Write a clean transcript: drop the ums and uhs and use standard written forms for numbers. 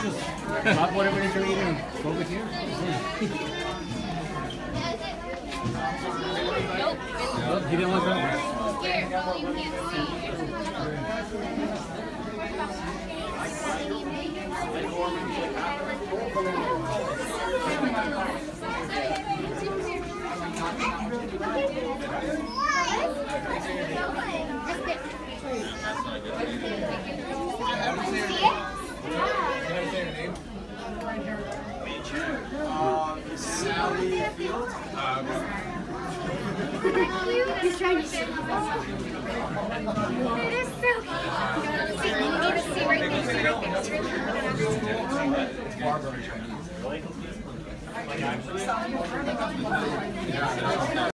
Just drop whatever it is you're eating and focus here. Nope. Nope, he didn't want that one. Here, you can't see. Sally Field. He's trying to see. It is so cute. See, you need to see right there. See right there. It's Barbara Chinese. Really?